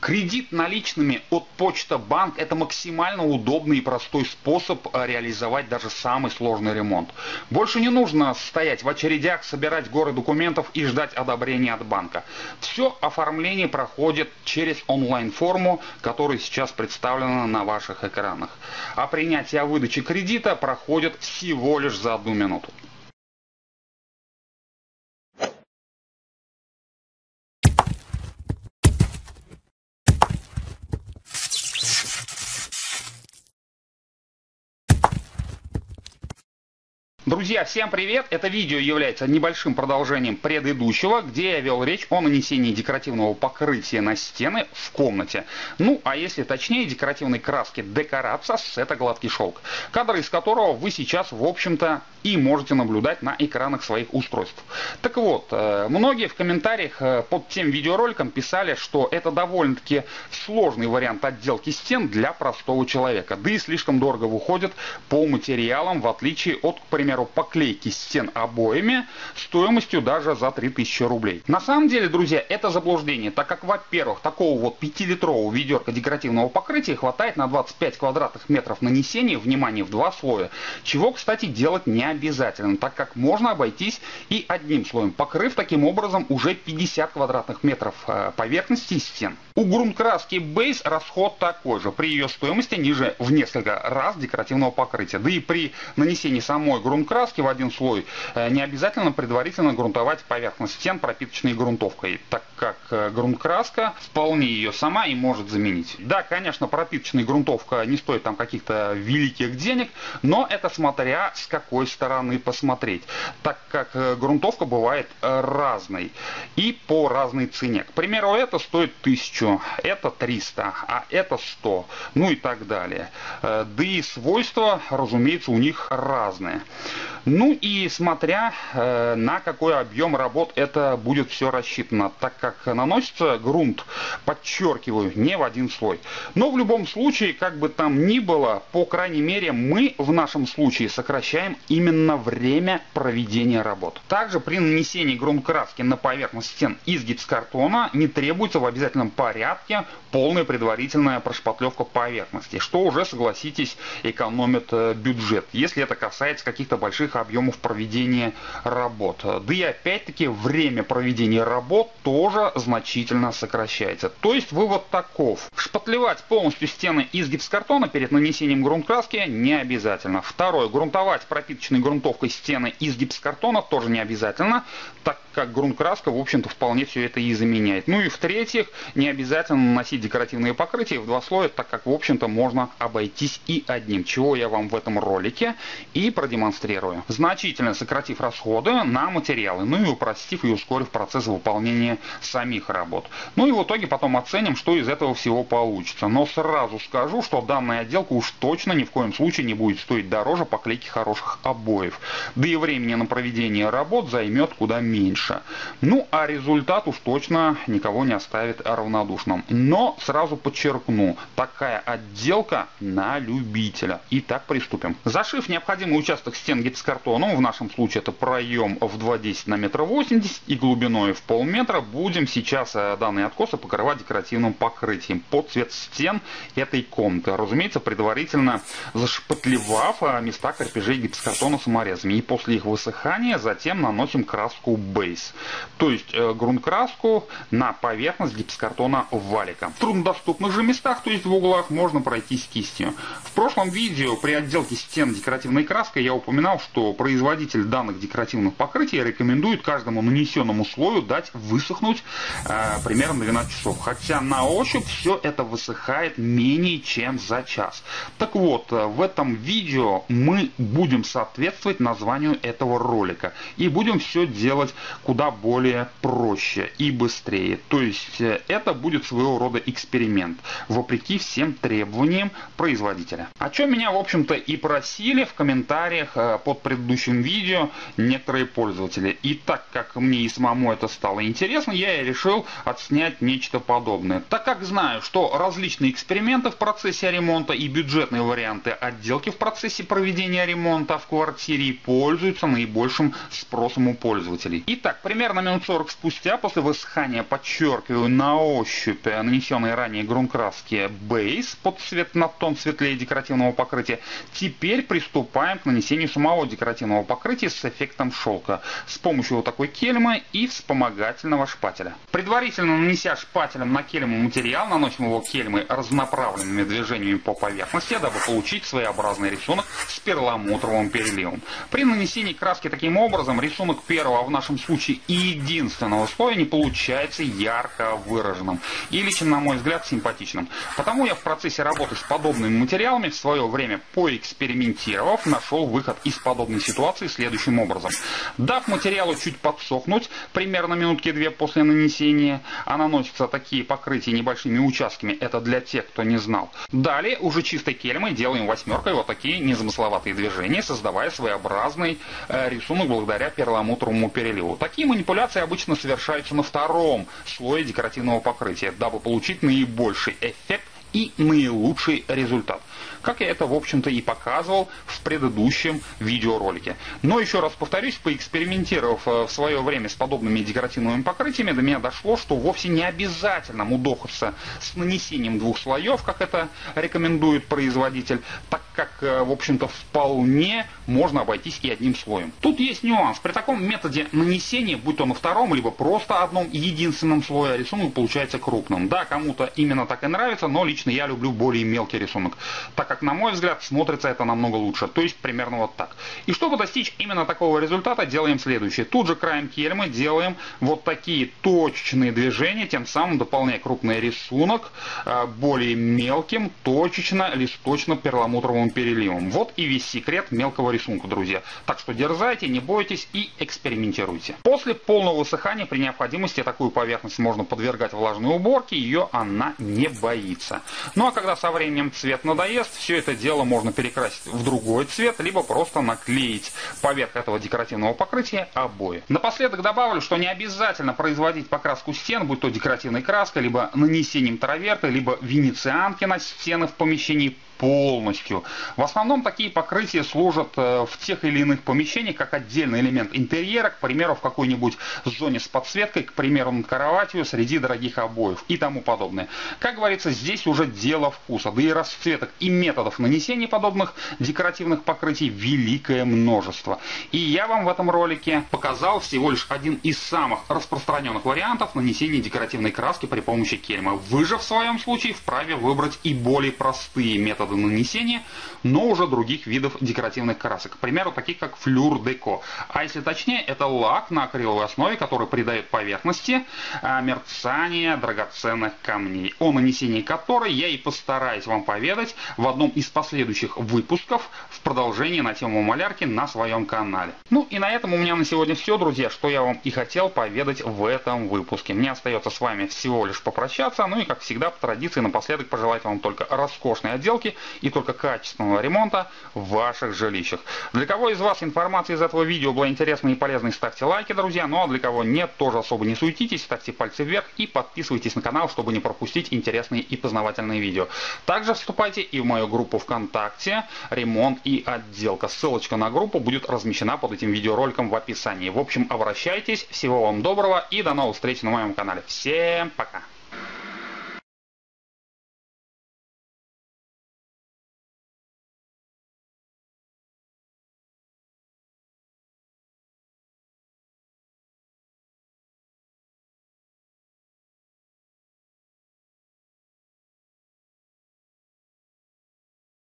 Кредит наличными от Почта Банк — это максимально удобный и простой способ реализовать даже самый сложный ремонт. Больше не нужно стоять в очередях, собирать горы документов и ждать одобрения от банка. Все оформление проходит через онлайн-форму, которая сейчас представлена на ваших экранах. А принятие о выдаче кредита проходит всего лишь за 1 минуту. Друзья, всем привет! Это видео является небольшим продолжением предыдущего, где я вел речь о нанесении декоративного покрытия на стены в комнате. Ну, а если точнее, декоративной краски Decorapsas, это гладкий шелк, кадр из которого вы сейчас, в общем-то, и можете наблюдать на экранах своих устройств. Так вот, многие в комментариях под тем видеороликом писали, что это довольно-таки сложный вариант отделки стен для простого человека, да и слишком дорого выходит по материалам, в отличие от, к примеру, поклейки стен обоями стоимостью даже за 3000 рублей. На самом деле, друзья, это заблуждение, так как, во-первых, такого вот 5-литрового ведерка декоративного покрытия хватает на 25 квадратных метров нанесения, внимание, в 2 слоя, чего, кстати, делать не обязательно, так как можно обойтись и одним слоем, покрыв таким образом уже 50 квадратных метров поверхности стен. У грунт-краски Base расход такой же, при ее стоимости ниже в несколько раз декоративного покрытия, да и при нанесении самой грунт-краски в один слой не обязательно предварительно грунтовать поверхность стен пропиточной грунтовкой, так как грунт-краска вполне ее сама и может заменить. Да, конечно, пропиточная грунтовка не стоит там каких-то великих денег, но это смотря с какой стороны посмотреть, так как грунтовка бывает разной и по разной цене. К примеру, это стоит 1000, это 300, а это 100, ну и так далее. Да и свойства, разумеется, у них разные. Ну и смотря на какой объем работ это будет все рассчитано, так как наносится грунт, подчеркиваю, не в один слой. Но в любом случае, как бы там ни было, по крайней мере, мы в нашем случае сокращаем именно время проведения работ. Также при нанесении грунт-краски на поверхность стен из гипсокартона не требуется в обязательном порядке полная предварительная прошпатлевка поверхности, что уже, согласитесь, экономит бюджет, если это касается каких-то больших объемов проведения работ. Да и опять-таки время проведения работ тоже значительно сокращается. То есть вывод таков: шпатлевать полностью стены из гипсокартона перед нанесением грунт-краски не обязательно. Второе, грунтовать пропиточной грунтовкой стены из гипсокартона тоже не обязательно, так как грунт-краска, в общем-то, вполне все это и заменяет. Ну и в-третьих, не обязательно наносить декоративные покрытия в 2 слоя, так как, в общем-то, можно обойтись и одним, чего я вам в этом ролике и продемонстрирую, значительно сократив расходы на материалы, ну и упростив и ускорив процесс выполнения самих работ. Ну и в итоге потом оценим, что из этого всего получится. Но сразу скажу, что данная отделка уж точно ни в коем случае не будет стоить дороже поклейки хороших обоев. Да и времени на проведение работ займет куда меньше. Ну а результат уж точно никого не оставит равнодушным. Но сразу подчеркну, такая отделка на любителя. Итак, приступим. Зашив необходимый участок стен гипсокартоном, в нашем случае это проем в 2,10 на 1,80 м и глубиной в полметра, будем сейчас данные откосы покрывать декоративным покрытием под цвет стен этой комнаты. Разумеется, предварительно зашпатлевав места крепежей гипсокартона саморезами. И после их высыхания затем наносим краску Base, то есть грунт-краску на поверхность гипсокартона валика. В труднодоступных же местах, то есть в углах, можно пройтись кистью. В прошлом видео при отделке стен декоративной краской я упоминал, что производитель данных декоративных покрытий рекомендует каждому нанесенному слою дать высохнуть примерно 12 часов. Хотя на ощупь все это высыхает менее чем за час. Так вот, в этом видео мы будем соответствовать названию этого ролика. И будем все делать куда более проще и быстрее. То есть это будет своего рода эксперимент, вопреки всем требованиям производителя. О чем меня, в общем-то, и просили в комментариях под предыдущим видео некоторые пользователи. И так как мне и самому это стало интересно, я и решил отснять нечто подобное. Так как знаю, что различные эксперименты в процессе ремонта и бюджетные варианты отделки в процессе проведения ремонта в квартире пользуются наибольшим спросом у пользователей. Итак, Итак, примерно минут 40 спустя, после высыхания, подчеркиваю, на ощупь нанесенной ранее грунт-краски бейс под цвет на тон светлее декоративного покрытия, теперь приступаем к нанесению самого декоративного покрытия с эффектом шелка с помощью вот такой кельмы и вспомогательного шпателя. Предварительно нанеся шпателем на кельму материал, наносим его кельмой разнонаправленными движениями по поверхности, дабы получить своеобразный рисунок с перламутровым переливом. При нанесении краски таким образом рисунок первого, в нашем случае и единственного слоя, не получается ярко выраженным и лично, на мой взгляд, симпатичным. Потому я в процессе работы с подобными материалами в свое время, поэкспериментировав, нашел выход из подобной ситуации следующим образом. Дав материалу чуть подсохнуть, примерно минутки 2 после нанесения, а наносятся такие покрытия небольшими участками, это для тех, кто не знал. Далее уже чистой кельмой делаем восьмеркой вот такие незамысловатые движения, создавая своеобразный рисунок благодаря перламутровому переливу. Такие манипуляции обычно совершаются на втором слое декоративного покрытия, дабы получить наибольший эффект и наилучший результат. Как я это, в общем-то, и показывал в предыдущем видеоролике. Но еще раз повторюсь, поэкспериментировав в свое время с подобными декоративными покрытиями, до меня дошло, что вовсе не обязательно мудохаться с нанесением 2 слоев, как это рекомендует производитель, так как, в общем-то, вполне можно обойтись и одним слоем. Тут есть нюанс. При таком методе нанесения, будь то на втором, либо просто одном единственном слое, рисунок получается крупным. Да, кому-то именно так и нравится, но лично я люблю более мелкий рисунок, так как, на мой взгляд, смотрится это намного лучше. То есть примерно вот так. И чтобы достичь именно такого результата, делаем следующее. Тут же краем кельмы делаем вот такие точечные движения, тем самым дополняя крупный рисунок более мелким, точечно, листочно-перламутровым переливом. Вот и весь секрет мелкого рисунка, друзья. Так что дерзайте, не бойтесь и экспериментируйте. После полного высыхания при необходимости такую поверхность можно подвергать влажной уборке, ее она не боится. Ну а когда со временем цвет надоест, все это дело можно перекрасить в другой цвет, либо просто наклеить поверх этого декоративного покрытия обои. Напоследок добавлю, что не обязательно производить покраску стен, будь то декоративной краской, либо нанесением траверты, либо венецианки на стены в помещении полностью. В основном такие покрытия служат в тех или иных помещениях как отдельный элемент интерьера, к примеру, в какой-нибудь зоне с подсветкой, к примеру, над кроватью, среди дорогих обоев и тому подобное. Как говорится, здесь уже дело вкуса. Да и расцветок и методов нанесения подобных декоративных покрытий великое множество. И я вам в этом ролике показал всего лишь один из самых распространенных вариантов нанесения декоративной краски при помощи кельмы. Вы же в своем случае вправе выбрать и более простые методы нанесения, но уже других видов декоративных красок. К примеру, таких как Флюр Деко. А если точнее, это лак на акриловой основе, который придает поверхности мерцание драгоценных камней, о нанесении которой я и постараюсь вам поведать в одном из последующих выпусков в продолжении на тему малярки на своем канале. Ну и на этом у меня на сегодня все, друзья, что я вам и хотел поведать в этом выпуске. Мне остается с вами всего лишь попрощаться, ну и как всегда по традиции напоследок пожелать вам только роскошной отделки и только качественного ремонта в ваших жилищах. Для кого из вас информация из этого видео была интересной и полезной, ставьте лайки, друзья. Ну а для кого нет, тоже особо не суетитесь, ставьте пальцы вверх и подписывайтесь на канал, чтобы не пропустить интересные и познавательные видео. Также вступайте и в мою группу ВКонтакте «Ремонт и отделка». Ссылочка на группу будет размещена под этим видеороликом в описании. В общем, обращайтесь, всего вам доброго и до новых встреч на моем канале. Всем пока!